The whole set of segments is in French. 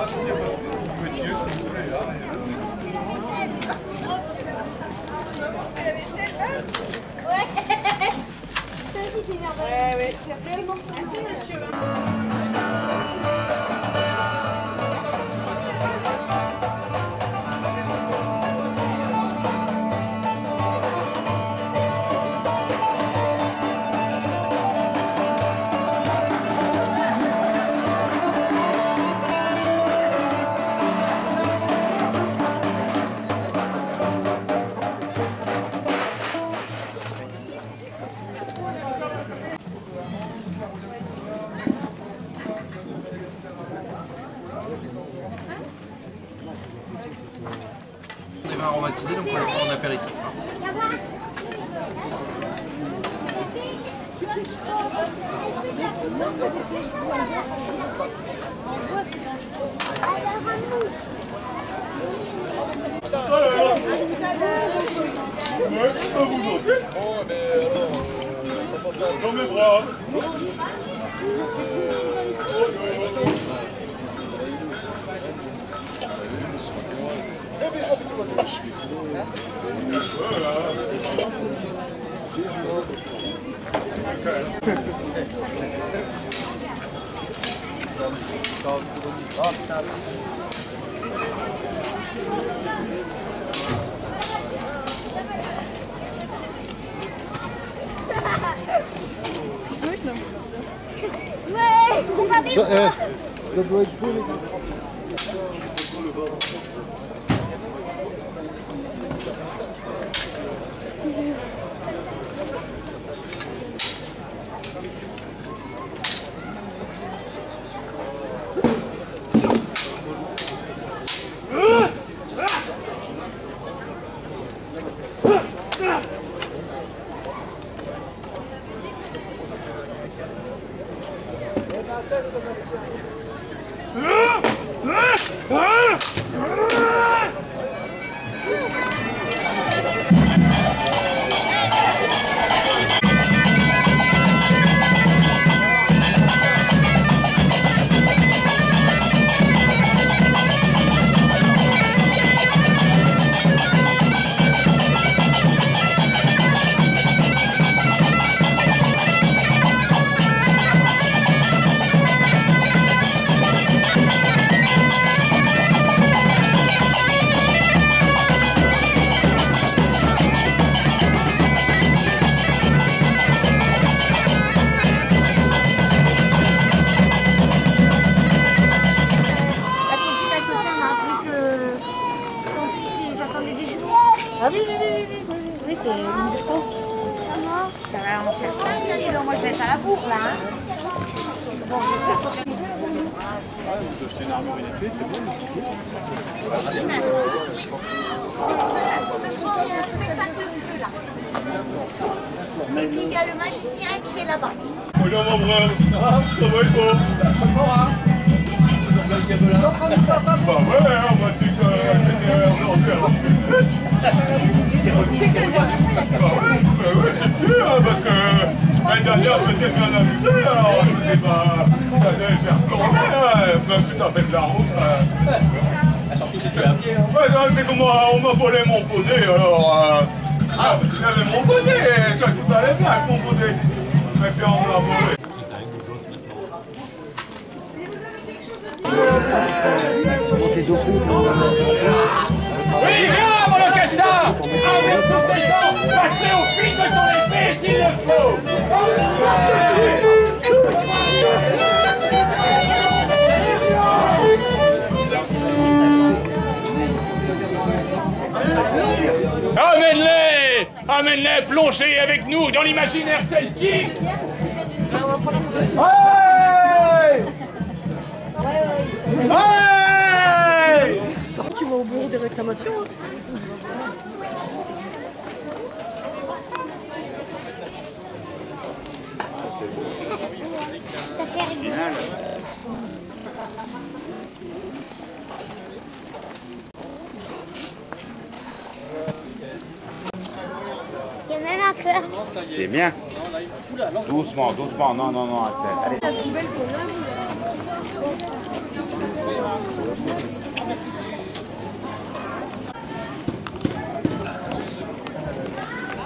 Ouais, merci monsieur. On est aromatisé, donc on va prendre en apéritif. Dans mes bras. Ça doit être beau, les gars. Ah oui, c'est une virton. Ça va en faire 5 kilos. Moi, je vais être à la bourre, là. Hein. Bon, j'espère que... Vous achetez une armure unifiée, c'est bon. Ce soir, il y a un spectacle de feu, là. Et puis, il y a le magicien qui est là-bas. Bonjour mon brave. Ça va et toi? Donc, on ne peut pas... Bah ouais, moi c'est que c'était aujourd'hui alors c'est sûr, parce que l'année dernière je m'étais bien amusé, alors je sais pas, j'allais faire tourner, putain, avec la route. Surtout si tu es à pied. Ouais, c'est comme on m'a volé mon baudet, alors... j'avais mon baudet, ça tout allait bien avec mon baudet. Mais puis on l'a volé. Oui, viens, mon locassin! Avec tout tes temps, passez au fil de ton épée s'il le faut! Amène-les! Amène-les plonger avec nous dans l'imaginaire celtique! Tu vas au bureau des réclamations. Hein. Ça fait rigoler. Il y a même un cœur. C'est bien. Doucement, doucement. Non, non, non. Allez.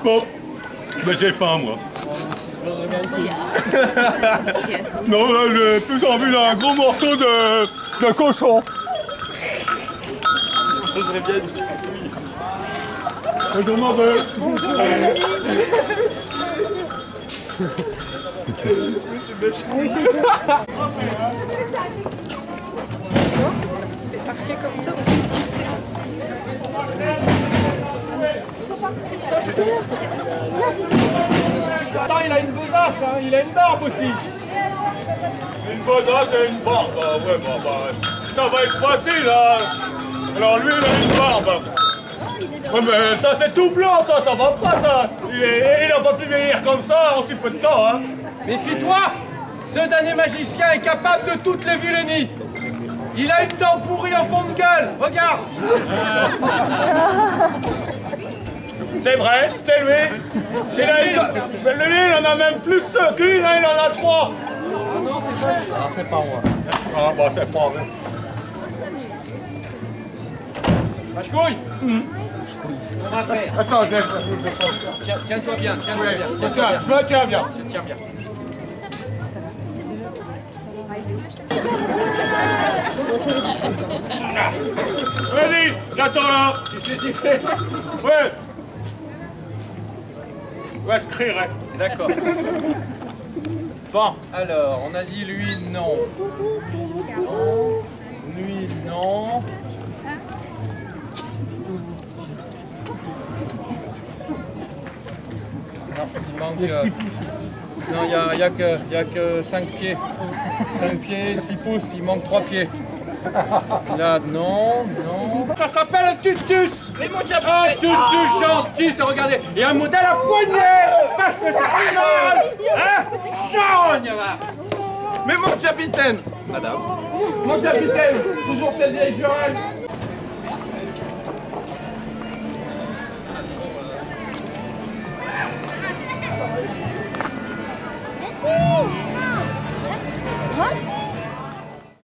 Bon, ben j'ai faim, moi. Non, là, j'ai plus envie d'un gros morceau de cochon. Ça serait bien du Je demandais. C'est marqué comme ça. Attends, il a une besace, hein. Il a une barbe aussi. Une besace et une barbe. Ouais, ça va être facile, hein. Alors lui, il a une barbe. Ouais, mais ça, c'est tout blanc, ça va pas, ça. Il a pas pu vieillir comme ça en si peu de temps, hein. Méfie-toi. Ce damné magicien est capable de toutes les vilainies. Il a une dent pourrie en fond de gueule. Regarde. C'est vrai, c'est lui. Lui, il en a même plus que lui, là, il en a 3. Ah, c'est pas moi. Ah, bah, c'est pas vrai. Vache-couille. On va faire. Attends, Tiens-toi bien, tiens-toi bien. je me tiens bien. Tiens bien. Vas-y, j'attends là. Tu sais siffler. Ouais. Ouais, je crierai. D'accord. Bon, alors, on a dit lui, non. Lui, non. Non, il manque... non, il n'y a que 5 pieds. 5 pieds, 6 pouces, il manque 3 pieds. Là, non, non. Ça s'appelle un tutus. Un tutus chantiste, regardez. Et un modèle à poignet, parce que ça fait mal. Hein? Chagne, là. Mais mon capitaine! Madame! Mon capitaine, toujours cette vieille querelle.